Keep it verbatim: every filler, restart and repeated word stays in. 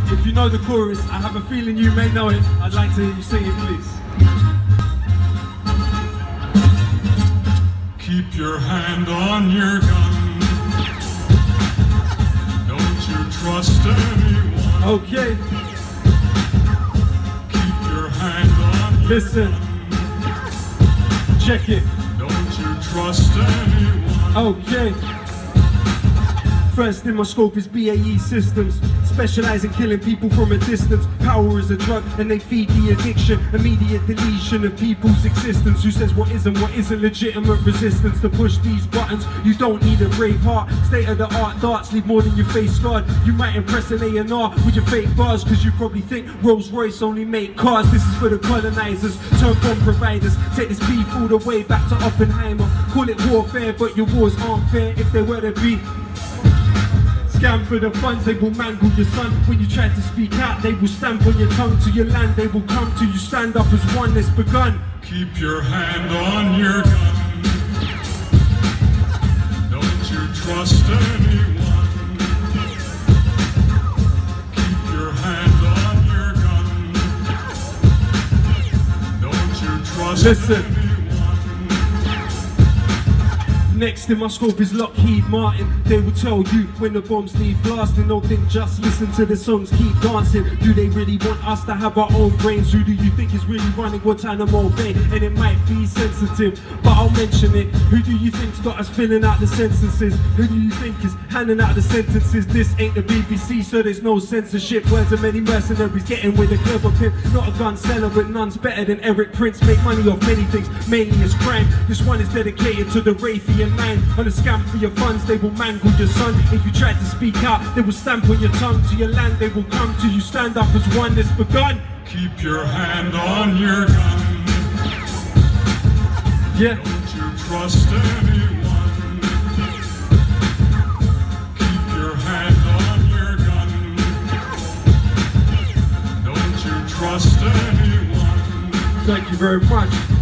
If you know the chorus, I have a feeling you may know it. I'd like to hear you sing it, please. Keep your hand on your gun. Don't you trust anyone. Okay. Keep your hand on your Listen. gun. Check it. Don't you trust anyone. Okay. First in my scope is B A E Systems. Specialize in killing people from a distance. Power is a drug and they feed the addiction. Immediate deletion of people's existence. Who says what isn't, what isn't legitimate resistance to push these buttons? You don't need a brave heart. State of the art darts leave more than your face scarred. You might impress an A and R with your fake bars, cause you probably think Rolls Royce only make cars. This is for the colonizers, turn bomb providers. Take this beef all the way back to Oppenheimer. Call it warfare, but your wars aren't fair if they were to be. Scam for the funds, they will mangle your son. When you try to speak out, they will stamp on your tongue. To your land, they will come to you. Stand up as one that's begun. Keep your hand on your gun. Don't you trust anyone. Keep your hand on your gun. Don't you trust Listen. anyone. Next in my scope is Lockheed Martin. They will tell you when the bombs need blasting. Don't think just listen to the songs, keep dancing. Do they really want us to have our own brains? Who do you think is really running Guantanamo Bay? And it might be sensitive, but I'll mention it. Who do you think's got us filling out the sentences? Who do you think is handing out the sentences? This ain't the B B C, so there's no censorship. Words of many mercenaries getting with a clever pimp. Not a gun seller, but none's better than Eric Prince. Make money off many things, mainly it's crime. This one is dedicated to the Raytheon nine. On a scam for your funds, they will mangle your son. If you try to speak out, they will stamp on your tongue. To your land, they will come to you. Stand up as one that's begun. Keep your hand on your gun. Yeah. Don't you trust anyone. Keep your hand on your gun. Don't you trust anyone. Thank you very much.